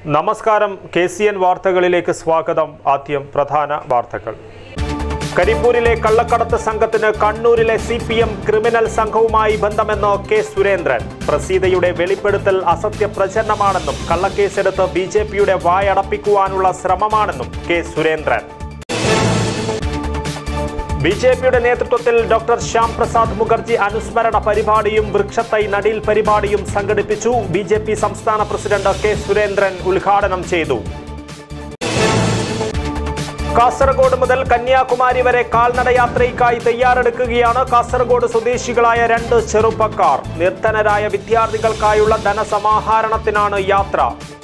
നമസ്കാരം KCN വാർത്തകളിലേക്ക് സ്വാഗതം. ആദ്യം പ്രധാന വാർത്തകൾ. കരിപ്പൂരിലെ കള്ളക്കടത്ത് സംഘത്തിന് കണ്ണൂരിലെ CPM ക്രിമിനൽ സംഘവുമായി ബന്ധമെന്ന് കെ സുരേന്ദ്രൻ. പ്രസീതയുടെ വെളിപ്പെടുത്തൽ അസത്യ പ്രചരണമാണെന്നും കള്ളക്കേസെടുത്ത് BJPയുടെ വായടപ്പിക്കുവാനുള്ള ശ്രമമാണെന്നും കെ സുരേന്ദ്രൻ. BJPയുടെ നേതൃത്വത്തിൽ ഡോക്ടർ ശ്യാം പ്രസാദ് മുഖർജി അനുസ്മരണ പരിപാടിയും വൃക്ഷത്തൈ നടീൽ പരിപാടിയും സംഘടിപ്പിച്ചു. BJP സംസ്ഥാന പ്രസിഡന്റ് കെ സുരേന്ദ്രൻ ഉദ്ഘാടനം ചെയ്തു. കാസർഗോഡ് മുതൽ കന്യാകുമാരി വരെ കാൽനടയാത്രയ്ക്കായി തയ്യാറെടുക്കുകയാണ് കാസർഗോഡ് സ്വദേശികളായ 2 ചെറുപ്പക്കാർ. നിർധനരായ വിദ്യാർത്ഥികൾക്കായുള്ള ധനസമാഹരണത്തിനാണ് യാത്ര.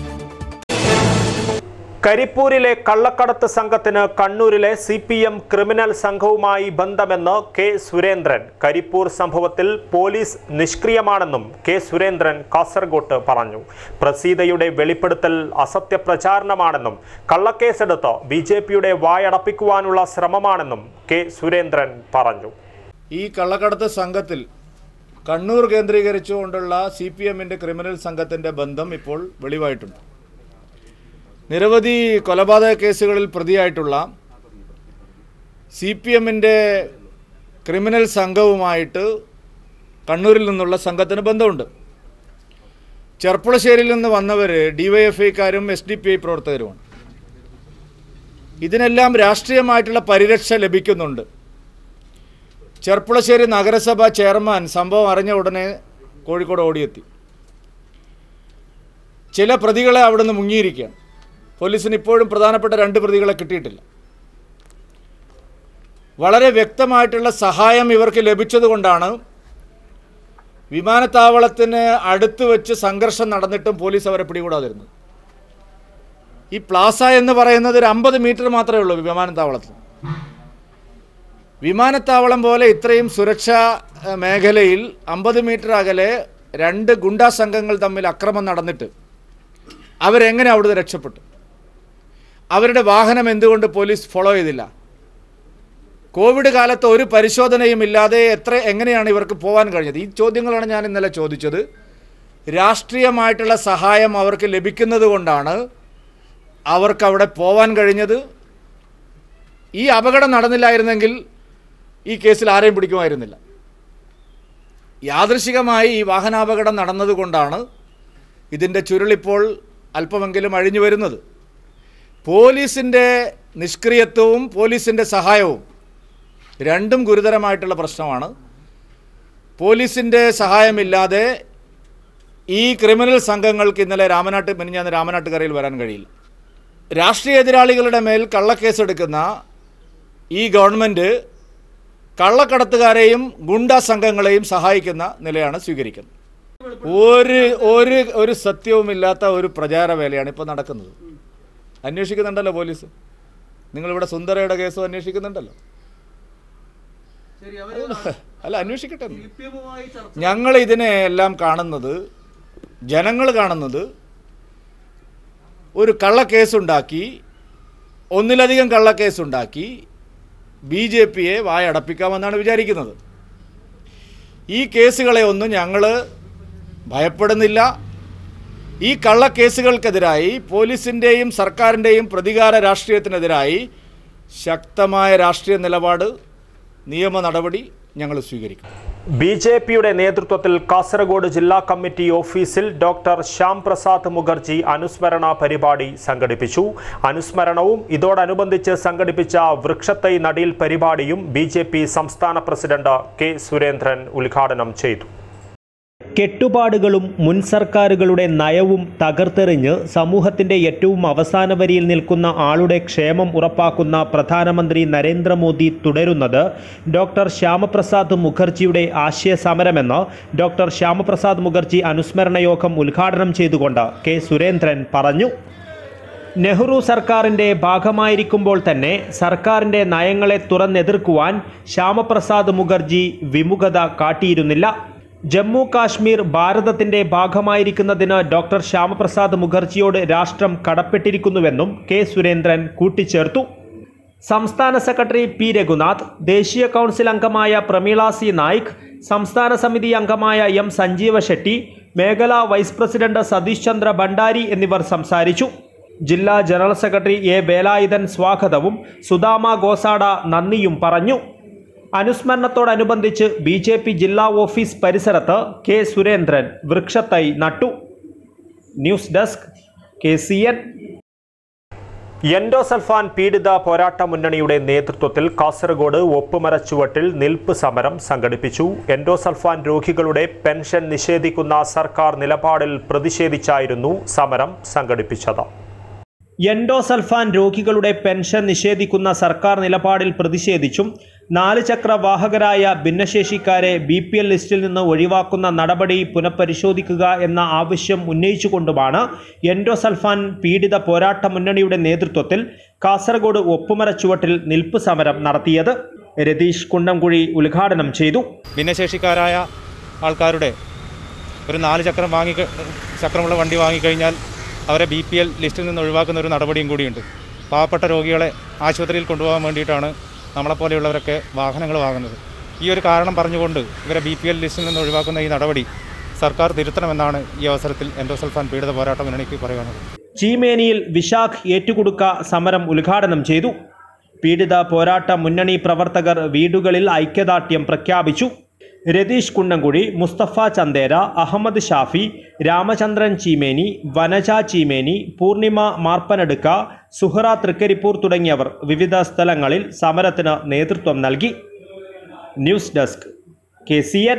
കരിപ്പൂരിലെ കള്ളക്കടത്ത് സംഘത്തിന് കണ്ണൂരിലെ CPM ക്രിമിനൽ സംഘവുമായി ബന്ധമെന്ന് കെ സുരേന്ദ്രൻ. കരിപ്പൂർ സംഭവത്തിൽ പോലീസ് നിഷ്ക്രിയമാണെന്നും കെ സുരേന്ദ്രൻ കാസർഗോട്ട് പറഞ്ഞു. പ്രസീതയുടെ വെളിപ്പെടുത്തൽ അസത്യ പ്രചാരണമാണെന്നും കള്ളക്കേസെടുത്ത് BJPയുടെ വായടപ്പിക്കുവാനുള്ള ശ്രമമാണെന്നും കെ സുരേന്ദ്രൻ പറഞ്ഞു. ഈ കള്ളക്കടത്ത് സംഘത്തിൽ കണ്ണൂർ കേന്ദ്രീകരിച്ചുകൊണ്ടുള്ള CPMന്റെ ക്രിമിനൽ സംഘത്തിൻ്റെ ബന്ധം ഇപ്പോൾ വെളിവായിട്ടുണ്ട്. നിരവധി കൊലപാതക കേസുകളിൽ പ്രതിയായിട്ടുള്ള CPMന്റെ ക്രിമിനൽ സംഘവുമായിട്ട് കണ്ണൂരിൽ നിന്നുള്ള സംഘത്തിന് ബന്ധമുണ്ട്. ചെർപ്പുളശ്ശേരിയിൽ നിന്ന് വന്നവർ DYFIക്കാരും SDPI പ്രവർത്തകരുമാണ്. ഇതിനെല്ലാം രാഷ്ട്രീയമായിട്ടുള്ള പരിരക്ഷ ലഭിക്കുന്നുണ്ട്. ചെർപ്പുളശ്ശേരി നഗരസഭ ചെയർമാൻ സംഭവം അറിഞ്ഞ ഉടനെ കോഴിക്കോട് ഓടിയെത്തി. ചില പ്രതികളെ അവിടുന്ന് മുങ്ങിയിരിക്കുകയാണ്. പോലീസിന് ഇപ്പോഴും പ്രധാനപ്പെട്ട 2 പ്രതികളെ കിട്ടിയിട്ടില്ല. വളരെ വ്യക്തമായിട്ടുള്ള സഹായം ഇവർക്ക് ലഭിച്ചതുകൊണ്ടാണ് വിമാനത്താവളത്തിന് അടുത്ത് വെച്ച് സംഘർഷം നടന്നിട്ടും പോലീസ് അവരെ പിടികൂടാതിരുന്നത്. ഈ പ്ലാസ എന്ന് പറയുന്നത് ഒരു 50 മീറ്റർ മാത്രമേ ഉള്ളൂ വിമാനത്താവളത്തിൽ. വിമാനത്താവളം പോലെ ഇത്രയും സുരക്ഷാ മേഖലയിൽ 50 മീറ്റർ അകലെ 2 ഗുണ്ടാ സംഘങ്ങൾ തമ്മിൽ അക്രമം നടന്നിട്ട് അവരെങ്ങനെ അവിടുന്ന് രക്ഷപ്പെട്ടു? അവരുടെ വാഹനം എന്തുകൊണ്ട് പോലീസ് ഫോളോ ചെയ്തില്ല? കോവിഡ് കാലത്ത് ഒരു പരിശോധനയും ഇല്ലാതെ എങ്ങനെയാണ് ഇവർക്ക് പോകാൻ കഴിഞ്ഞത്? ഈ ചോദ്യങ്ങളാണ് ഞാൻ ഇന്നലെ ചോദിച്ചത്. രാഷ്ട്രീയമായിട്ടുള്ള സഹായം അവർക്ക് ലഭിക്കുന്നത് കൊണ്ടാണ് അവർക്ക് അവിടെ പോകാൻ കഴിഞ്ഞത്. ഈ അപകടം നടന്നില്ലായിരുന്നെങ്കിൽ ഈ കേസിൽ ആരെയും പിടിക്കുമായിരുന്നില്ല. യാദൃശികമായി ഈ വാഹനാപകടം നടന്നതുകൊണ്ടാണ് ഇതിൻ്റെ ചുരുളിപ്പോൾ അല്പമെങ്കിലും അഴിഞ്ഞു വരുന്നത്. പോലീസിൻ്റെ നിഷ്ക്രിയത്വവും പോലീസിൻ്റെ സഹായവും രണ്ടും ഗുരുതരമായിട്ടുള്ള പ്രശ്നമാണ്. പോലീസിൻ്റെ സഹായമില്ലാതെ ഈ ക്രിമിനൽ സംഘങ്ങൾക്ക് ഇന്നലെ മിനിഞ്ഞാന്ന് രാമനാട്ടുകരയിൽ വരാൻ കഴിയില്ല. രാഷ്ട്രീയ എതിരാളികളുടെ മേൽ കള്ളക്കേസെടുക്കുന്ന ഈ ഗവൺമെൻറ് കള്ളക്കടത്തുകാരെയും ഗുണ്ടാ സംഘങ്ങളെയും സഹായിക്കുന്ന നിലയാണ് സ്വീകരിക്കുന്നത്. ഒരു സത്യവുമില്ലാത്ത ഒരു പ്രചാര വേലയാണ് ഇപ്പോൾ നടക്കുന്നത്. അന്വേഷിക്കുന്നുണ്ടല്ലോ പോലീസ്. നിങ്ങളിവിടെ സുന്ദരയുടെ കേസും അന്വേഷിക്കുന്നുണ്ടല്ലോ. അല്ല, അന്വേഷിക്കട്ടെ. ഞങ്ങൾ ഇതിനെ എല്ലാം കാണുന്നത്, ജനങ്ങൾ കാണുന്നത് ഒരു കള്ളക്കേസുണ്ടാക്കി, ഒന്നിലധികം കള്ളക്കേസുണ്ടാക്കി BJPയെ വായടപ്പിക്കാമെന്നാണ് വിചാരിക്കുന്നത്. ഈ കേസുകളെ ഒന്നും ഞങ്ങൾ ഭയപ്പെടുന്നില്ല. ഈ കള്ളക്കേസുകൾക്കെതിരായി പോലീസിൻ്റെയും സർക്കാരിൻ്റെയും പ്രതികാര രാഷ്ട്രീയത്തിനെതിരായി ശക്തമായ രാഷ്ട്രീയ നിലപാട്, നിയമ നടപടി ഞങ്ങൾ സ്വീകരിക്കും. BJPയുടെ നേതൃത്വത്തിൽ കാസർഗോഡ് ജില്ലാ കമ്മിറ്റി ഓഫീസിൽ ഡോക്ടർ ശ്യാം പ്രസാദ് മുഖർജി അനുസ്മരണ പരിപാടി സംഘടിപ്പിച്ചു. അനുസ്മരണവും ഇതോടനുബന്ധിച്ച് സംഘടിപ്പിച്ച വൃക്ഷത്തൈ നടീൽ പരിപാടിയും BJP സംസ്ഥാന പ്രസിഡന്റ് കെ സുരേന്ദ്രൻ ഉദ്ഘാടനം ചെയ്തു. കെട്ടുപാടുകളും മുൻ സർക്കാരുകളുടെ നയവും തകർത്തെറിഞ്ഞ് സമൂഹത്തിൻ്റെ ഏറ്റവും അവസാന വരിയിൽ നിൽക്കുന്ന ആളുടെ ക്ഷേമം ഉറപ്പാക്കുന്ന പ്രധാനമന്ത്രി നരേന്ദ്രമോദി തുടരുന്നത് ഡോക്ടർ ശ്യാമപ്രസാദ് മുഖർജിയുടെ ആശയ സമരമെന്ന് ഡോക്ടർ ശ്യാമപ്രസാദ് മുഖർജി അനുസ്മരണ യോഗം ഉദ്ഘാടനം ചെയ്തുകൊണ്ട് കെ സുരേന്ദ്രൻ പറഞ്ഞു. നെഹ്റു സർക്കാരിൻ്റെ ഭാഗമായിരിക്കുമ്പോൾ തന്നെ സർക്കാരിൻ്റെ നയങ്ങളെ തുറന്നെതിർക്കുവാൻ ശ്യാമപ്രസാദ് മുഖർജി വിമുഖത കാട്ടിയിരുന്നില്ല. ജമ്മു കാശ്മീർ ഭാരതത്തിൻ്റെ ഭാഗമായിരിക്കുന്നതിന് ഡോക്ടർ ശ്യാമപ്രസാദ് മുഖർജിയോട് രാഷ്ട്രം കടപ്പെട്ടിരിക്കുന്നുവെന്നും കെ സുരേന്ദ്രൻ കൂട്ടിച്ചേർത്തു. സംസ്ഥാന സെക്രട്ടറി പി രഘുനാഥ്, ദേശീയ കൗൺസിൽ അംഗമായ പ്രമീള സി നായിക്, സംസ്ഥാന സമിതി അംഗമായ എം സഞ്ജീവ ഷെട്ടി, മേഖലാ വൈസ് പ്രസിഡന്റ് സതീഷ് ചന്ദ്ര ഭണ്ഡാരി എന്നിവർ സംസാരിച്ചു. ജില്ലാ ജനറൽ സെക്രട്ടറി എ വേലായുധൻ സ്വാഗതവും സുദാമ ഗോസാഡ നന്ദിയും പറഞ്ഞു. അനുസ്മരണത്തോടനുബന്ധിച്ച് BJP ജില്ലാ ഓഫീസ് പരിസരത്ത് കെ സുരേന്ദ്രൻ വൃക്ഷത്തൈ നട്ടു. News desk KCN. എൻഡോസൾഫാൻ പീഡിത പോരാട്ട മുന്നണിയുടെ നേതൃത്വത്തിൽ കാസർഗോഡ് ഒപ്പുമരച്ചുവട്ടിൽ നിൽപ്പ് സമരം സംഘടിപ്പിച്ചു. എൻഡോസൾഫാൻ രോഗികളുടെ പെൻഷൻ നിഷേധിക്കുന്ന സർക്കാർ നിലപാടിൽ പ്രതിഷേധിച്ചായിരുന്നു സമരം സംഘടിപ്പിച്ചത്. എൻഡോസൾഫാൻ രോഗികളുടെ പെൻഷൻ നിഷേധിക്കുന്ന സർക്കാർ നിലപാടിൽ പ്രതിഷേധിച്ചും 4 ചക്ര വാഹകരായ ഭിന്നശേഷിക്കാരെ BPL ലിസ്റ്റിൽ നിന്ന് ഒഴിവാക്കുന്ന നടപടി പുനഃപരിശോധിക്കുക എന്ന ആവശ്യം ഉന്നയിച്ചുകൊണ്ടുമാണ് എൻഡോസൾഫാൻ പീഡിത പോരാട്ട മുന്നണിയുടെ നേതൃത്വത്തിൽ കാസർഗോഡ് ഒപ്പുമരച്ചുവട്ടിൽ നിൽപ്പ് സമരം നടത്തിയത്. രതീഷ് കുണ്ടംകുഴി ഉദ്ഘാടനം ചെയ്തു. ഭിന്നശേഷിക്കാരായ ആൾക്കാരുടെ ഒരു 4 ചക്രമുള്ള വണ്ടി വാങ്ങിക്കഴിഞ്ഞാൽ അവരെ BPL ലിസ്റ്റിൽ നിന്ന് ഒഴിവാക്കുന്ന ഒരു നടപടിയും കൂടിയുണ്ട്. പാവപ്പെട്ട രോഗികളെ ആശുപത്രിയിൽ കൊണ്ടുപോകാൻ വേണ്ടിയിട്ടാണ് നമ്മളെപ്പോലെയുള്ളവരൊക്കെ വാഹനങ്ങൾ വാങ്ങുന്നത്. ഈ ഒരു കാരണം പറഞ്ഞുകൊണ്ട് ഇവരെ BPL ലിസ്റ്റിൽ നിന്ന് ഒഴിവാക്കുന്ന ഈ നടപടി സർക്കാർ തിരുത്തണമെന്നാണ് ഈ അവസരത്തിൽ എൻഡോസൾഫാൻ പീഡിത പോരാട്ട മുന്നണിക്ക് പറയുന്നത്. ചീമേനിയിൽ വിശാഖ് ഏറ്റുകൊടുക്ക സമരം ഉദ്ഘാടനം ചെയ്തു. പീഡിത പോരാട്ട മുന്നണി പ്രവർത്തകർ വീടുകളിൽ ഐക്യദാർഢ്യം പ്രഖ്യാപിച്ചു. രതീഷ് കുണ്ടംകുഴി, മുസ്തഫ ചന്ദേര, അഹമ്മദ് ഷാഫി, രാമചന്ദ്രൻ ചീമേനി, വനജ ചീമേനി, പൂർണിമ മാർപ്പനടുക്ക, സുഹറ തൃക്കരിപ്പൂർ തുടങ്ങിയവർ വിവിധ സ്ഥലങ്ങളിൽ സമരത്തിന് നേതൃത്വം നൽകി. News desk KCN.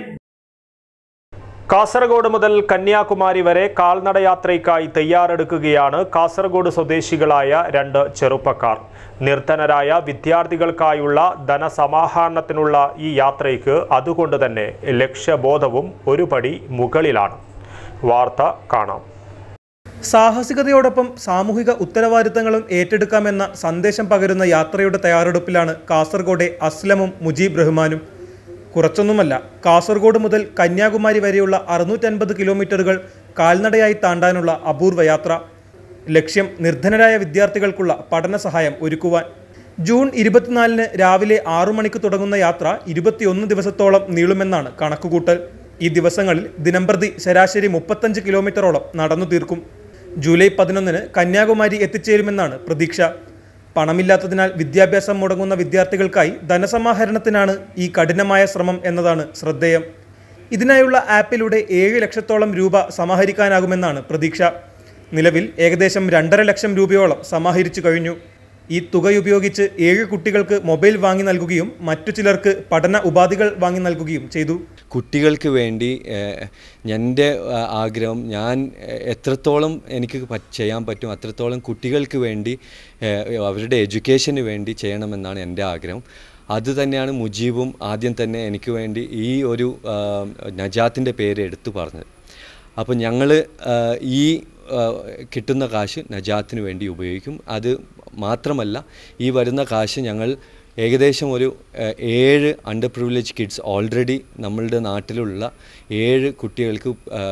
കാസർഗോഡ് മുതൽ കന്യാകുമാരി വരെ കാൽനടയാത്രയ്ക്കായി തയ്യാറെടുക്കുകയാണ് കാസർഗോഡ് സ്വദേശികളായ 2 ചെറുപ്പക്കാർ. നിർധനരായ വിദ്യാർത്ഥികൾക്കായുള്ള ധനസമാഹരണത്തിനുള്ള ഈ യാത്രയ്ക്ക് അതുകൊണ്ട് തന്നെ ലക്ഷ്യബോധവും ഒരു പടി മുകളിലാണ്. വാർത്ത കാണാം. സാഹസികതയോടൊപ്പം സാമൂഹിക ഉത്തരവാദിത്തങ്ങളും ഏറ്റെടുക്കാമെന്ന സന്ദേശം പകരുന്ന യാത്രയുടെ തയ്യാറെടുപ്പിലാണ് കാസർഗോഡെ അസ്ലമും മുജീബ് റഹ്മാനും. കുറച്ചൊന്നുമല്ല, കാസർഗോഡ് മുതൽ കന്യാകുമാരി വരെയുള്ള 650 കിലോമീറ്ററുകൾ കാൽനടയായി താണ്ടാനുള്ള അപൂർവ യാത്ര. ലക്ഷ്യം നിർധനരായ വിദ്യാർത്ഥികൾക്കുള്ള പഠന സഹായം ഒരുക്കുവാൻ. ജൂൺ 24 രാവിലെ 6 മണിക്ക് തുടങ്ങുന്ന യാത്ര 21 ദിവസത്തോളം നീളുമെന്നാണ് കണക്കുകൂട്ടൽ. ഈ ദിവസങ്ങളിൽ ദിനംപ്രതി ശരാശരി 35 കിലോമീറ്ററോളം നടന്നു തീർക്കും. ജൂലൈ 11 കന്യാകുമാരി എത്തിച്ചേരുമെന്നാണ് പ്രതീക്ഷ. പണമില്ലാത്തതിനാൽ വിദ്യാഭ്യാസം മുടങ്ങുന്ന വിദ്യാർത്ഥികൾക്കായി ധനസമാഹരണത്തിനാണ് ഈ കഠിനമായ ശ്രമം എന്നതാണ് ശ്രദ്ധേയം. ഇതിനായുള്ള ആപ്പിലൂടെ 7 ലക്ഷത്തോളം രൂപ സമാഹരിക്കാനാകുമെന്നാണ് പ്രതീക്ഷ. നിലവിൽ ഏകദേശം 2.5 ലക്ഷം രൂപയോളം സമാഹരിച്ചു കഴിഞ്ഞു. ഈ തുകയുപയോഗിച്ച് 7 കുട്ടികൾക്ക് മൊബൈൽ വാങ്ങി നൽകുകയും മറ്റു ചിലർക്ക് പഠന ഉപാധികൾ വാങ്ങി നൽകുകയും ചെയ്തു. കുട്ടികൾക്ക് വേണ്ടി എൻ്റെ ആഗ്രഹം, ഞാൻ എത്രത്തോളം എനിക്ക് ചെയ്യാൻ പറ്റും അത്രത്തോളം കുട്ടികൾക്ക് വേണ്ടി അവരുടെ എഡ്യൂക്കേഷന് വേണ്ടി ചെയ്യണമെന്നാണ് എൻ്റെ ആഗ്രഹം. അതുതന്നെയാണ് മുജീബും ആദ്യം തന്നെ എനിക്ക് വേണ്ടി ഈ ഒരു നജാത്തിൻ്റെ പേര് എടുത്തു പറഞ്ഞത്. അപ്പോൾ ഞങ്ങൾ ഈ കിട്ടുന്ന കാശ് നജാത്തിന് വേണ്ടി ഉപയോഗിക്കും. അത് മാത്രമല്ല, ഈ വരുന്ന കാശ് ഞങ്ങൾ ഏകദേശം ഒരു 7 അണ്ടർ പ്രിവിലേജ് കിഡ്സ് ഓൾറെഡി നമ്മളുടെ നാട്ടിലുള്ള 7 കുട്ടികൾക്ക്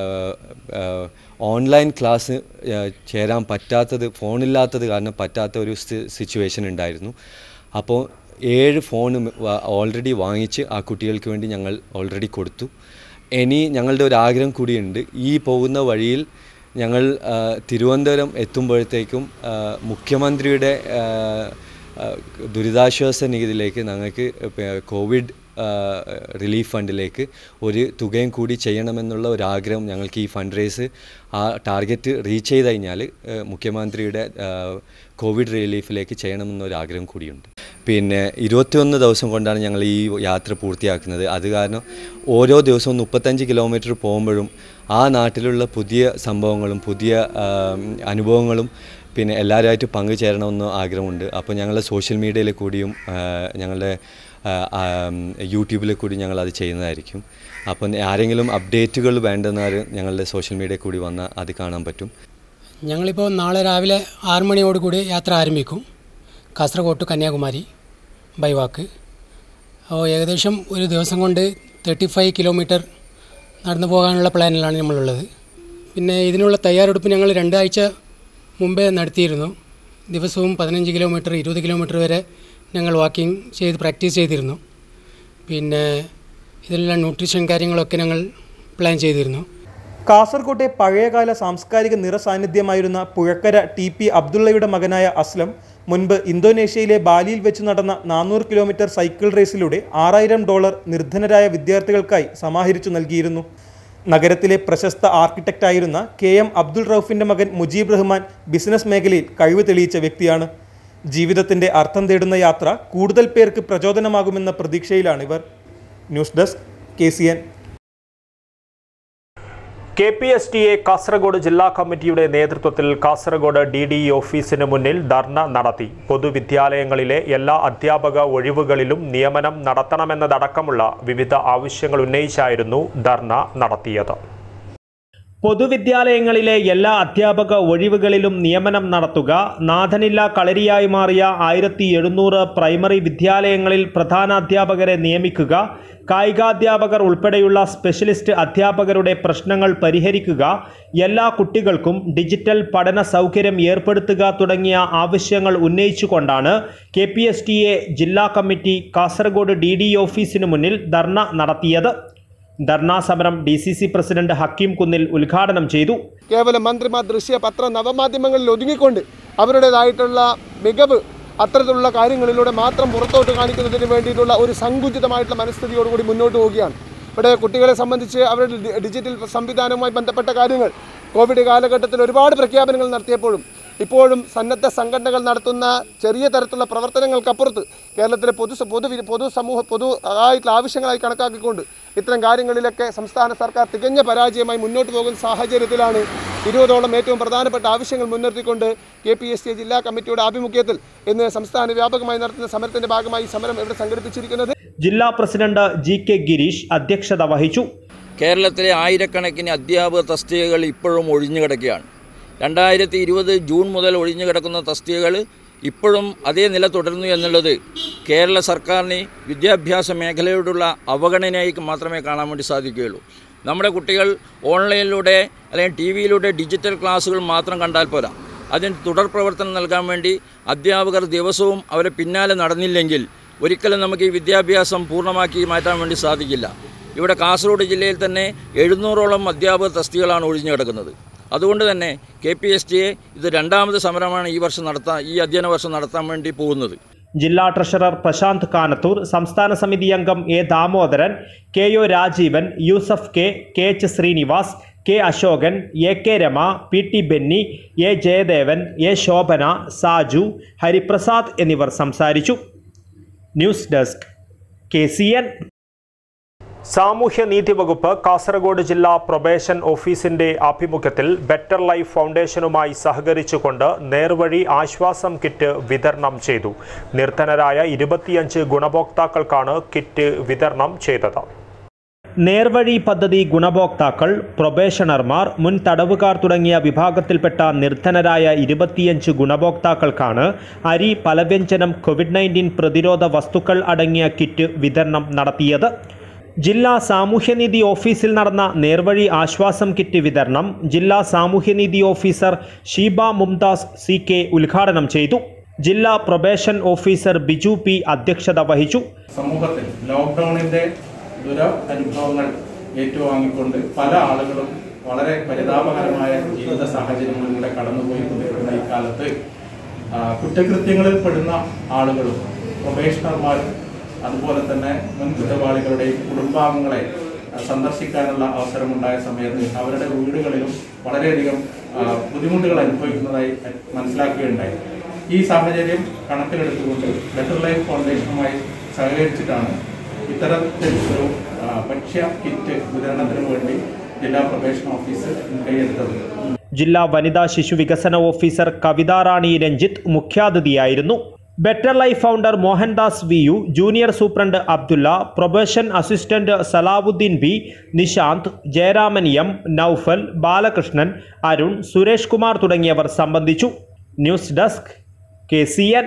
ഓൺലൈൻ ക്ലാസ് ചേരാൻ പറ്റാത്തത്, ഫോണില്ലാത്തത് കാരണം പറ്റാത്ത ഒരു സിറ്റുവേഷൻ ഉണ്ടായിരുന്നു. അപ്പോൾ 7 ഫോൺ ഓൾറെഡി വാങ്ങിച്ച് ആ കുട്ടികൾക്ക് വേണ്ടി ഞങ്ങൾ ഓൾറെഡി കൊടുത്തു. ഇനി ഞങ്ങളുടെ ഒരു ആഗ്രഹം കൂടിയുണ്ട്. ഈ പോകുന്ന വഴിയിൽ ഞങ്ങൾ തിരുവനന്തപുരം എത്തുമ്പോഴത്തേക്കും മുഖ്യമന്ത്രിയുടെ ദുരിതാശ്വാസ നിധിയിലേക്ക് ഞങ്ങൾക്ക് കോവിഡ് റിലീഫ് ഫണ്ടിലേക്ക് ഒരു തുകയും കൂടി ചെയ്യണമെന്നുള്ള ഒരു ആഗ്രഹം ഞങ്ങൾക്ക് ഈ ഫണ്ട് റേസ് ആ ടാർഗറ്റ് റീച്ച് ചെയ്ത് കഴിഞ്ഞാൽ മുഖ്യമന്ത്രിയുടെ കോവിഡ് റിലീഫിലേക്ക് ചെയ്യണമെന്നൊരു ആഗ്രഹം കൂടിയുണ്ട്. പിന്നെ 21 ദിവസം കൊണ്ടാണ് ഞങ്ങൾ ഈ യാത്ര പൂർത്തിയാക്കുന്നത്. അത് കാരണം ഓരോ ദിവസവും 35 കിലോമീറ്റർ പോകുമ്പോഴും ആ നാട്ടിലുള്ള പുതിയ സംഭവങ്ങളും പുതിയ അനുഭവങ്ങളും പിന്നെ എല്ലാവരുമായിട്ട് പങ്കുചേരണമെന്ന് ആഗ്രഹമുണ്ട്. അപ്പോൾ ഞങ്ങളുടെ സോഷ്യൽ മീഡിയയിൽ കൂടിയും ഞങ്ങളുടെ യൂട്യൂബിൽ കൂടി ഞങ്ങളത് ചെയ്യുന്നതായിരിക്കും. അപ്പം ആരെങ്കിലും അപ്ഡേറ്റുകൾ വേണ്ടുന്നവർ ഞങ്ങളുടെ സോഷ്യൽ മീഡിയയിൽ കൂടി വന്നാൽ അത് കാണാൻ പറ്റും. ഞങ്ങളിപ്പോൾ നാളെ രാവിലെ 6 മണിയോടുകൂടി യാത്ര ആരംഭിക്കും. Kasaragod to Kanyakumari by walk. ഏകദേശം ഒരു ദിവസം കൊണ്ട് 35 കിലോമീറ്റർ നടന്നു പോകാനുള്ള പ്ലാനിലാണ് നമ്മളുള്ളത്. പിന്നെ ഇതിനുള്ള തയ്യാറെടുപ്പ് ഞങ്ങൾ 2 ആഴ്ച മുമ്പേ നടത്തിയിരുന്നു. ദിവസവും 15 കിലോമീറ്റർ 20 കിലോമീറ്റർ വരെ ഞങ്ങൾ വാക്കിംഗ് ചെയ്ത് പ്രാക്ടീസ് ചെയ്തിരുന്നു. പിന്നെ ഇതിലുള്ള ന്യൂട്രീഷൻ കാര്യങ്ങളൊക്കെ ഞങ്ങൾ പ്ലാൻ ചെയ്തിരുന്നു. കാസർകോട്ടെ പഴയകാല സാംസ്കാരിക നിറസാന്നിധ്യമായിരുന്ന പുഴക്കര TP അബ്ദുള്ളയുടെ മകനായ അസ്ലം മുൻപ് ഇന്തോനേഷ്യയിലെ ബാലിയിൽ വെച്ച് നടന്ന 400 കിലോമീറ്റർ സൈക്കിൾ റേസിലൂടെ $6000 നിർധനരായ വിദ്യാർത്ഥികൾക്കായി സമാഹരിച്ചു നൽകിയിരുന്നു. നഗരത്തിലെ പ്രശസ്ത ആർക്കിടെക്റ്റായിരുന്ന KM അബ്ദുൾ റൌഫിന്റെ മകൻ മുജീബ് റഹ്മാൻ ബിസിനസ് മേഖലയിൽ കഴിവ് തെളിയിച്ച വ്യക്തിയാണ്. ജീവിതത്തിന്റെ അർത്ഥം തേടുന്ന യാത്ര കൂടുതൽ പേർക്ക് പ്രചോദനമാകുമെന്ന പ്രതീക്ഷയിലാണിവർ. News desk KCN. KPSTA Kasaragod ജില്ലാ കമ്മിറ്റിയുടെ നേതൃത്വത്തിൽ കാസർഗോഡ് DDE ഓഫീസിന് മുന്നിൽ ധർണ നടത്തി. പൊതുവിദ്യാലയങ്ങളിലെ എല്ലാ അധ്യാപക ഒഴിവുകളിലും നിയമനം നടത്തണമെന്നതടക്കമുള്ള വിവിധ ആവശ്യങ്ങൾ ഉന്നയിച്ചായിരുന്നു ധർണ നടത്തിയത്. പൊതുവിദ്യാലയങ്ങളിലെ എല്ലാ അധ്യാപക ഒഴിവുകളിലും നിയമനം നടത്തുക, നാഥനില്ല കളരിയായി മാറിയ 1700 പ്രൈമറി വിദ്യാലയങ്ങളിൽ പ്രധാനാധ്യാപകരെ നിയമിക്കുക, കായികാധ്യാപകർ ഉൾപ്പെടെയുള്ള സ്പെഷ്യലിസ്റ്റ് അധ്യാപകരുടെ പ്രശ്നങ്ങൾ പരിഹരിക്കുക, എല്ലാ കുട്ടികൾക്കും ഡിജിറ്റൽ പഠന സൗകര്യം ഏർപ്പെടുത്തുക തുടങ്ങിയ ആവശ്യങ്ങൾ ഉന്നയിച്ചുകൊണ്ടാണ് KPSTA ജില്ലാ കമ്മിറ്റി കാസർഗോഡ് DDE ഓഫീസിന് മുന്നിൽ ധർണ നടത്തിയത്. ധർണാ സമരം DCC പ്രസിഡന്റ് ഹക്കീം കുന്നിൽ ഉദ്ഘാടനം ചെയ്തു. കേവലം മന്ത്രിമാർ ദൃശ്യ പത്ര നവമാധ്യമങ്ങളിൽ ഒതുങ്ങിക്കൊണ്ട് അവരുടേതായിട്ടുള്ള മികവ് അത്തരത്തിലുള്ള കാര്യങ്ങളിലൂടെ മാത്രം പുറത്തോട്ട് കാണിക്കുന്നതിന് വേണ്ടിയിട്ടുള്ള ഒരു സങ്കുചിതമായിട്ടുള്ള മനസ്ഥിതിയോടുകൂടി മുന്നോട്ട് പോവുകയാണ്. ഇവിടെ കുട്ടികളെ സംബന്ധിച്ച് അവരുടെ ഡിജിറ്റൽ സംവിധാനവുമായി ബന്ധപ്പെട്ട കാര്യങ്ങൾ കോവിഡ് കാലഘട്ടത്തിൽ ഒരുപാട് പ്രഖ്യാപനങ്ങൾ നടത്തിയപ്പോഴും ഇപ്പോഴും സന്നദ്ധ സംഘടനകൾ നടത്തുന്ന ചെറിയ തരത്തിലുള്ള പ്രവർത്തനങ്ങൾക്കപ്പുറത്ത് കേരളത്തിലെ പൊതുവായിട്ടുള്ള ആവശ്യങ്ങളായി കണക്കാക്കിക്കൊണ്ട് ഇത്തരം കാര്യങ്ങളിലൊക്കെ സംസ്ഥാന സർക്കാർ തികഞ്ഞ പരാജയമായി മുന്നോട്ട് പോകുന്ന സാഹചര്യത്തിലാണ് 20ഓളം ഏറ്റവും പ്രധാനപ്പെട്ട ആവശ്യങ്ങൾ മുൻനിർത്തിക്കൊണ്ട് KPSTA ജില്ലാ കമ്മിറ്റിയുടെ ആഭിമുഖ്യത്തിൽ ഇന്ന് സംസ്ഥാന വ്യാപകമായി നടത്തുന്ന സമരത്തിന്റെ ഭാഗമായി സമരം ഇവിടെ സംഘടിപ്പിച്ചിരിക്കുന്നത്. ജില്ലാ പ്രസിഡന്റ് GK ഗിരീഷ് അധ്യക്ഷത വഹിച്ചു. കേരളത്തിലെ ആയിരക്കണക്കിന് അധ്യാപക തസ്തികകൾ ഇപ്പോഴും ഒഴിഞ്ഞു കിടക്കുകയാണ്. 2020 ജൂൺ മുതൽ ഒഴിഞ്ഞു കിടക്കുന്ന തസ്തികകൾ ഇപ്പോഴും അതേ നില തുടരുന്നു എന്നുള്ളത് കേരള സർക്കാരിന് വിദ്യാഭ്യാസ മേഖലയോടുള്ള അവഗണനയായി മാത്രമേ കാണാൻ വേണ്ടി സാധിക്കുകയുള്ളൂ. നമ്മുടെ കുട്ടികൾ ഓൺലൈനിലൂടെ അല്ലെങ്കിൽ TV-യിലൂടെ ഡിജിറ്റൽ ക്ലാസ്സുകൾ മാത്രം കണ്ടാൽ പോരാ. അതിന് തുടർ പ്രവർത്തനം നൽകാൻ വേണ്ടി അധ്യാപകർ ദിവസവും അവരെ പിന്നാലെ നടന്നില്ലെങ്കിൽ ഒരിക്കലും നമുക്ക് ഈ വിദ്യാഭ്യാസം പൂർണ്ണമാക്കി മാറ്റാൻ വേണ്ടി സാധിക്കില്ല. ഇവിടെ കാസർഗോഡ് ജില്ലയിൽ തന്നെ 700ഓളം അധ്യാപക തസ്തികകളാണ് ഒഴിഞ്ഞു കിടക്കുന്നത്. അതുകൊണ്ട് തന്നെ KPSTA ഇത് രണ്ടാമത് സമരമാണ് ഈ അധ്യയന വർഷം നടത്താൻ വേണ്ടി പോകുന്നത്. ജില്ലാ ട്രഷറർ പ്രശാന്ത് കാനത്തൂർ, സംസ്ഥാന സമിതി അംഗം A Damodaran, KO Rajeevan, Yusuf KH Srinivas, K Ashokan, AK Rama, PT Benny, A Jayadevan, A Shobhana, Saju, Hariprasad എന്നിവർ സംസാരിച്ചു. News desk KCN. സാമൂഹ്യനീതി വകുപ്പ് കാസർഗോഡ് ജില്ലാ പ്രൊബേഷൻ ഓഫീസിന്റെ ആഭിമുഖ്യത്തിൽ ബെറ്റർ ലൈഫ് ഫൗണ്ടേഷനുമായി സഹകരിച്ചുകൊണ്ട് നേർവഴി ആശ്വാസം കിറ്റ് വിതരണം ചെയ്തു. നിർധനരായ 25 ഗുണഭോക്താക്കൾക്കാണ് കിറ്റ് വിതരണം ചെയ്തത്. നേർവഴി പദ്ധതി ഗുണഭോക്താക്കൾ, പ്രൊബേഷണർമാർ, മുൻ തടവുകാർ തുടങ്ങിയ വിഭാഗത്തിൽപ്പെട്ട നിർധനരായ 25 ഗുണഭോക്താക്കൾക്കാണ് അരി, പലവ്യഞ്ജനം, COVID-19 പ്രതിരോധ വസ്തുക്കൾ അടങ്ങിയ കിറ്റ് വിതരണം നടത്തിയത്. ജില്ലാ സാമൂഹ്യനീതി ഓഫീസിൽ നടന്ന നേർവഴി ആശ്വാസം കിറ്റ് വിതരണം ജില്ലാ സാമൂഹ്യനീതി ഓഫീസർ ഷീബ മുംതാസ് CK ഉദ്ഘാടനം ചെയ്തു. ജില്ലാ പ്രൊബേഷൻ ഓഫീസർ ബിജു P അധ്യക്ഷത വഹിച്ചു. സമൂഹത്തിൽ ലോക്ക്ഡൌണിന്റെ ദുരനുഭവങ്ങൾ ഏറ്റുവാങ്ങിക്കൊണ്ട് പല ആളുകളും വളരെ പരിതാപകരമായ ജീവിത സാഹചര്യങ്ങളിലൂടെ കടന്നുപോയിക്കൊണ്ടിരിക്കുന്ന ഈ കാലത്ത് കുറ്റകൃത്യങ്ങളിൽ പെടുന്ന ആളുകളും പ്രൊബേഷണർമാരും അതുപോലെ തന്നെ മുൻ കുറ്റവാളികളുടെയും കുടുംബാംഗങ്ങളെ സന്ദർശിക്കാനുള്ള അവസരമുണ്ടായ സമയത്ത് അവരുടെ വീടുകളിലും വളരെയധികം ബുദ്ധിമുട്ടുകൾ അനുഭവിക്കുന്നതായി മനസ്സിലാക്കുകയുണ്ടായി. ഈ സാഹചര്യം കണക്കിലെടുത്തുകൊണ്ട് ബെറ്റർ ലൈഫ് ഫൗണ്ടേഷനുമായി സഹകരിച്ചിട്ടാണ് ഇത്തരത്തിൽ ഒരു ഭക്ഷ്യ കിറ്റ് വിതരണത്തിന് വേണ്ടി ജില്ലാ പ്രൊബേഷൻ ഓഫീസർ മുൻകൈയെടുത്തത്. ജില്ലാ വനിതാ ശിശു വികസന ഓഫീസർ കവിത റാണി രഞ്ജിത്ത് മുഖ്യാതിഥിയായിരുന്നു. Better life founder Mohandas VU, junior superintendent Abdulla, probation assistant Salavudheen B, Nishanth, Jayaraman M, Noufal, Balakrishnan, Arun, Suresh Kumar തുടങ്ങിയവർ സംബന്ധിച്ചു. News desk KCN.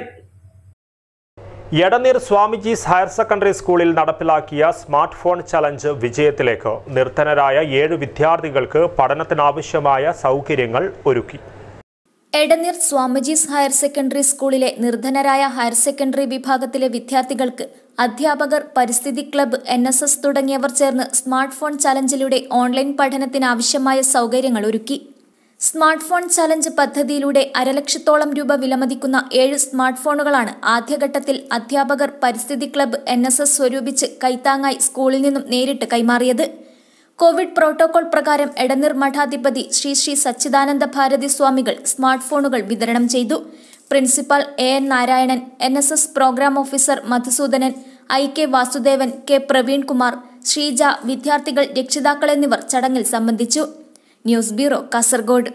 Edneer Swamijis higher secondary സ്കൂളിൽ നടപ്പിലാക്കിയ സ്മാർട്ട് ഫോൺ ചലഞ്ച് വിജയത്തിലേക്ക്. നിർധനരായ 7 വിദ്യാർത്ഥികൾക്ക് പഠനത്തിനാവശ്യമായ സൗകര്യങ്ങൾ ഒരുക്കി. എടനീർ സ്വാമിജീസ് ഹയർ സെക്കൻഡറി സ്കൂളിലെ നിർധനരായ ഹയർ സെക്കൻഡറി വിഭാഗത്തിലെ വിദ്യാർത്ഥികൾക്ക് അധ്യാപകർ, പരിസ്ഥിതി ക്ലബ്ബ്, NSS തുടങ്ങിയവർ ചേർന്ന് സ്മാർട്ട് ഫോൺ ചലഞ്ചിലൂടെ ഓൺലൈൻ പഠനത്തിനാവശ്യമായ സൗകര്യങ്ങൾ ഒരുക്കി. സ്മാർട്ട് ഫോൺ ചലഞ്ച് പദ്ധതിയിലൂടെ 1.5 ലക്ഷത്തോളം രൂപ വിലമതിക്കുന്ന 7 സ്മാർട്ട് ഫോണുകളാണ് ആദ്യഘട്ടത്തിൽ അധ്യാപകർ, പരിസ്ഥിതി ക്ലബ്ബ്, NSS സ്വരൂപിച്ച് കൈത്താങ്ങായി സ്കൂളിൽ നിന്നും നേരിട്ട് കൈമാറിയത്. കോവിഡ് പ്രോട്ടോകോൾ പ്രകാരം എടനീർ മഠാധിപതി ശ്രീ ശ്രീ സച്ചിദാനന്ദ ഭാരതി സ്വാമികൾ സ്മാർട്ട് ഫോണുകൾ വിതരണം ചെയ്തു. Principal AN Narayanan, NSS program officer Madhusoodanan, IK Vasudevan, K Praveenkumar, Sreeja, വിദ്യാർത്ഥികൾ, രക്ഷിതാക്കൾ എന്നിവർ ചടങ്ങിൽ സംബന്ധിച്ചു. News bureau, Kasaragod.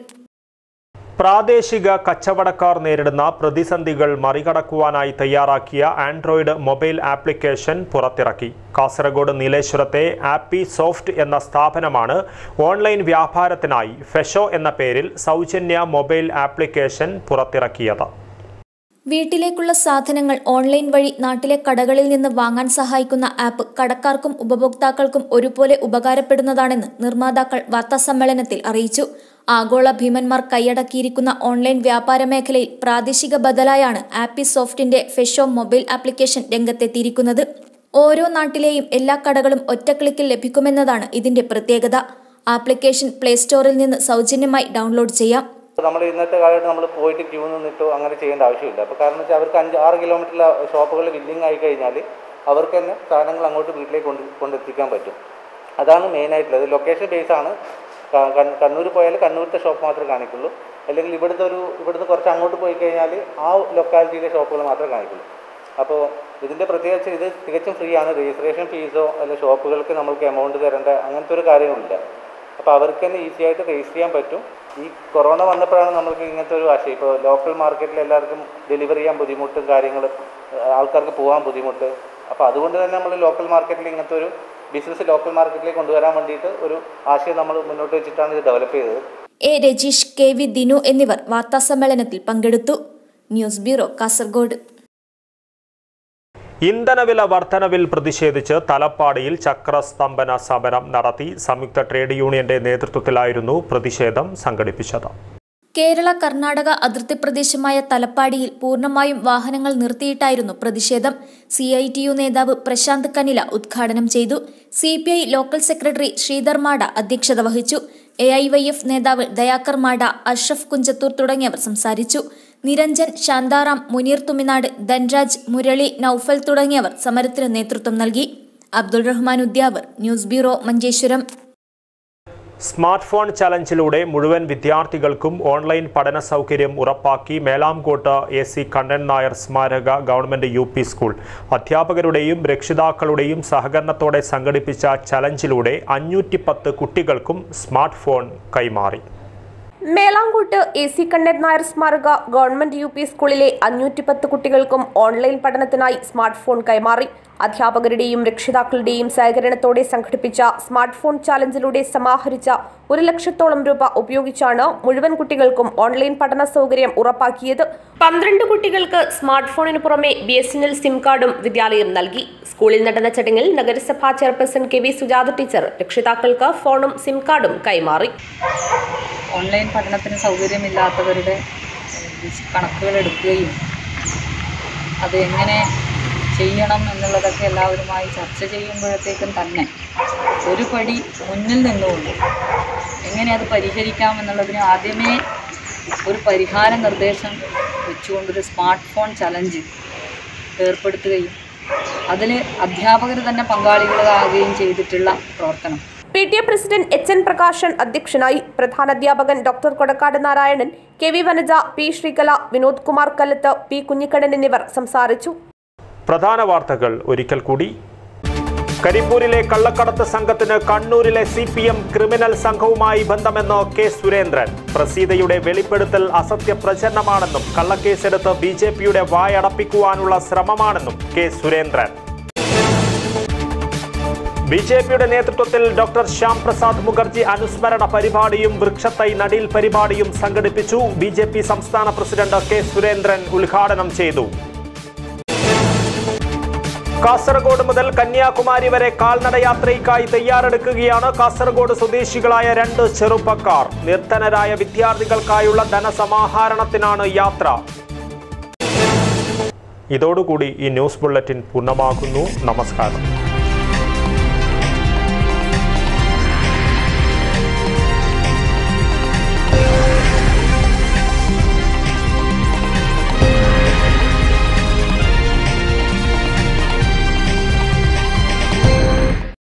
പ്രാദേശിക കച്ചവടക്കാർ നേരിടുന്ന പ്രതിസന്ധികൾ മറികടക്കുവാനായി തയ്യാറാക്കിയ ആൻഡ്രോയിഡ് മൊബൈൽ ആപ്ലിക്കേഷൻ പുറത്തിറക്കി. കാസർഗോഡ് നീലേശ്വരത്തെ ആപ്പി സോഫ്റ്റ് എന്ന സ്ഥാപനമാണ് ഓൺലൈൻ വ്യാപാരത്തിനായി ഫെഷോ എന്ന പേരിൽ സൗജന്യ മൊബൈൽ ആപ്ലിക്കേഷൻ പുറത്തിറക്കിയത്. വീട്ടിലേക്കുള്ള സാധനങ്ങൾ ഓൺലൈൻ വഴി നാട്ടിലെ കടകളിൽ നിന്ന് വാങ്ങാൻ സഹായിക്കുന്ന ആപ്പ് കടക്കാർക്കും ഉപഭോക്താക്കൾക്കും ഒരുപോലെ ഉപകാരപ്പെടുന്നതാണെന്ന് നിർമ്മാതാക്കൾ വാർത്താസമ്മേളനത്തിൽ അറിയിച്ചു. ആഗോള ഭീമന്മാർ കൈയടക്കിയിരിക്കുന്ന ഓൺലൈൻ വ്യാപാര മേഖലയിൽ പ്രാദേശിക ബദലായാണ് ആപ്പി സോഫ്റ്റിന്റെ ഫെഷോ മൊബൈൽ ആപ്ലിക്കേഷൻ രംഗത്തെത്തിയിരിക്കുന്നത്. ഓരോ നാട്ടിലെയും എല്ലാ കടകളും ഒറ്റ ക്ലിക്കിൽ ലഭിക്കുമെന്നതാണ് ഇതിന്റെ പ്രത്യേകത. ആപ്ലിക്കേഷൻ പ്ലേ സ്റ്റോറിൽ നിന്ന് സൗജന്യമായി ഡൗൺലോഡ് ചെയ്യാം. നമ്മൾ ഇന്നത്തെ കാലത്ത് നമ്മൾ പോയിട്ട് ക്യൂ നിന്നിട്ടോ അങ്ങനെ ചെയ്യേണ്ട ആവശ്യമില്ല. അപ്പോൾ കാരണം വെച്ചാൽ അവർക്ക് 5-6 കിലോമീറ്ററിലെ ഷോപ്പുകൾ ബില്ലിംഗ് ആയി കഴിഞ്ഞാൽ അവർക്ക് തന്നെ സാധനങ്ങൾ അങ്ങോട്ട് വീട്ടിലേക്ക് കൊണ്ടെത്തിക്കാൻ പറ്റും. അതാണ് മെയിനായിട്ടുള്ളത്. ലൊക്കേഷൻ ബേസ് ആണ്. കണ്ണൂർ പോയാൽ കണ്ണൂരത്തെ ഷോപ്പ് മാത്രമേ കാണിക്കുള്ളൂ. അല്ലെങ്കിൽ ഇവിടുന്ന് കുറച്ച് അങ്ങോട്ട് പോയി കഴിഞ്ഞാൽ ആ ലൊക്കാലിറ്റിയിലെ ഷോപ്പുകൾ മാത്രമേ കാണിക്കുള്ളൂ. അപ്പോൾ ഇതിൻ്റെ പ്രത്യേകിച്ച് ഇത് തികച്ചും ഫ്രീ ആണ്. രജിസ്ട്രേഷൻ ഫീസോ അല്ലെങ്കിൽ ഷോപ്പുകൾക്ക് നമ്മൾക്ക് എമൗണ്ട് തരേണ്ട അങ്ങനത്തെ ഒരു കാര്യങ്ങളില്ല. അപ്പോൾ അവർക്ക് തന്നെ ഈസി ആയിട്ട് രജിസ്റ്റർ ചെയ്യാൻ പറ്റും. ഈ കൊറോണ വന്നപ്പോഴാണ് നമ്മൾക്ക് ഇങ്ങനത്തെ ഒരു ആശയം. ഇപ്പോൾ ലോക്കൽ മാർക്കറ്റിൽ എല്ലാവർക്കും ഡെലിവറി ചെയ്യാൻ ബുദ്ധിമുട്ടും കാര്യങ്ങളും, ആൾക്കാർക്ക് പോകാൻ ബുദ്ധിമുട്ട്. അപ്പോൾ അതുകൊണ്ട് തന്നെ നമ്മൾ ലോക്കൽ മാർക്കറ്റിൽ ഇങ്ങനത്തെ ഒരു ബിസിനസ് ലോക്കൽ മാർക്കറ്റിലേക്ക് കൊണ്ടുവരാൻ വേണ്ടിയിട്ട് ഒരു ആശയം നമ്മൾ മുന്നോട്ട് വെച്ചിട്ടാണ് ഇത് ഡെവലപ്പ് ചെയ്തത്. A. രജീഷ്, KV ദിനു എന്നിവർ വാർത്താസമ്മേളനത്തിൽ പങ്കെടുത്തു. News bureau, Kasaragod. ഇന്ധനവില വർധനവിൽ പ്രതിഷേധിച്ച് തലപ്പാടിയിൽ ചക്രസ്തംഭന സമരം നടത്തി. സംയുക്ത ട്രേഡ് യൂണിയന്റെ നേതൃത്വത്തിലായിരുന്നു പ്രതിഷേധം സംഘടിപ്പിച്ചത്. കേരള കർണാടക അതിർത്തി പ്രദേശമായ തലപ്പാടിയിൽ പൂർണ്ണമായും വാഹനങ്ങൾ നിർത്തിയിട്ടായിരുന്നു പ്രതിഷേധം. CITU നേതാവ് പ്രശാന്ത് കനില ഉദ്ഘാടനം ചെയ്തു. CPI local secretary Sridhar Mada അധ്യക്ഷത വഹിച്ചു. AIYF നേതാവ് ദയാകർ മാഡ, അഷ്റഫ് കുഞ്ചത്തൂർ തുടങ്ങിയവർ സംസാരിച്ചു. നിരഞ്ജൻ, ശാന്താറാം, മുനീർ തുമിനാട്, ധൻരാജ്, മുരളി, നൌഫൽ തുടങ്ങിയവർ സമരത്തിന് നേതൃത്വം നൽകി. Abdul Rahman Udyavar, news bureau, Manjeshwaram. Smart phone ചലഞ്ചിലൂടെ മുഴുവൻ വിദ്യാർത്ഥികൾക്കും ഓൺലൈൻ പഠന സൗകര്യം ഉറപ്പാക്കി മേലാംകോട്ട് AC കണ്ണൻ നായർ സ്മാരക ഗവൺമെന്റ് UP സ്കൂൾ. അധ്യാപകരുടെയും രക്ഷിതാക്കളുടെയും സഹകരണത്തോടെ സംഘടിപ്പിച്ച ചലഞ്ചിലൂടെ 510 കുട്ടികൾക്കും സ്മാർട്ട് ഫോൺ കൈമാറി. മേലാങ്കോട്ട് AC കണ്ണൻ നായർ സ്മാരക ഗവൺമെന്റ് UP സ്കൂളിലെ 510 കുട്ടികൾക്കും ഓൺലൈൻ പഠനത്തിനായി സ്മാർട്ട് ഫോൺ കൈമാറി. അധ്യാപകരുടെയും രക്ഷിതാക്കളുടെയും സഹകരണത്തോടെ സംഘടിപ്പിച്ച സ്മാർട്ട് ഫോൺ ചാലഞ്ചിലൂടെ സമാഹരിച്ച 1 ലക്ഷത്തോളം രൂപ ഉപയോഗിച്ചാണ് മുഴുവൻ കുട്ടികൾക്കും ഓൺലൈൻ പഠന സൗകര്യം ഉറപ്പാക്കിയത്. 12 കുട്ടികൾക്ക് സ്മാർട്ട് ഫോണിന് പുറമെ BSNL സിം കാർഡും വിദ്യാലയം നൽകി. സ്കൂളിൽ നടന്ന ചടങ്ങിൽ നഗരസഭാ ചെയർപേഴ്സൺ KV സുജാത ടീച്ചർ രക്ഷിതാക്കൾക്ക് ഫോണും സിം കാർഡും കൈമാറി. ഓൺലൈൻ പഠനത്തിന് സൗകര്യമില്ലാത്തവരുടെ കണക്കുകൾ എടുക്കുകയും അത് എങ്ങനെ ചെയ്യണം എന്നുള്ളതൊക്കെ എല്ലാവരുമായി ചർച്ച ചെയ്യുമ്പോഴത്തേക്കും തന്നെ ഒരു പടി മുന്നിൽ നിന്നുകൊണ്ട് എങ്ങനെ അത് പരിഹരിക്കാം എന്നുള്ളതിന് ആദ്യമേ ഒരു പരിഹാര നിർദ്ദേശം വെച്ചുകൊണ്ടൊരു സ്മാർട്ട് ഫോൺ ചലഞ്ച് ഏർപ്പെടുത്തുകയും അതിൽ അധ്യാപകർ തന്നെ പങ്കാളികളാകുകയും ചെയ്തിട്ടുള്ള പ്രവർത്തനം. PTA പ്രസിഡന്റ് HN പ്രകാശൻ അധ്യക്ഷനായി. പ്രധാനാധ്യാപകൻ doctor Kodakkad Narayanan, KV Vanaja, P Sreekala, Vinod Kumar Kallath, P Kunhikannan എന്നിവർ സംസാരിച്ചു. പ്രധാന വാർത്തകൾ ഒരിക്കൽ കൂടി. കരിപ്പൂരിലെ കള്ളക്കടത്ത് സംഘത്തിന് കണ്ണൂരിലെ CPM ക്രിമിനൽ സംഘവുമായി ബന്ധമെന്ന് K സുരേന്ദ്രൻ. പ്രസീതയുടെ വെളിപ്പെടുത്തൽ അസത്യ പ്രചരണമാണെന്നും കള്ളക്കേസെടുത്ത് BJPയുടെ വായടപ്പിക്കുവാനുള്ള ശ്രമമാണെന്നും K സുരേന്ദ്രൻ. BJPയുടെ നേതൃത്വത്തിൽ ഡോക്ടർ ശ്യാം പ്രസാദ് മുഖർജി അനുസ്മരണ പരിപാടിയും വൃക്ഷത്തൈ നടീൽ പരിപാടിയും സംഘടിപ്പിച്ചു. BJP സംസ്ഥാന പ്രസിഡന്റ് K സുരേന്ദ്രൻ ഉദ്ഘാടനം ചെയ്തു. കാസർഗോഡ് മുതൽ കന്യാകുമാരി വരെ കാൽനടയാത്രയ്ക്കായി തയ്യാറെടുക്കുകയാണ് കാസർഗോഡ് സ്വദേശികളായ 2 ചെറുപ്പക്കാർ. നിർധനരായ വിദ്യാർത്ഥികൾക്കായുള്ള ധനസമാഹരണത്തിനാണ് യാത്ര. ഇതോടുകൂടി ഈ ന്യൂസ് ബുള്ളറ്റിൻ പൂർണ്ണമാകുന്നു. നമസ്കാരം.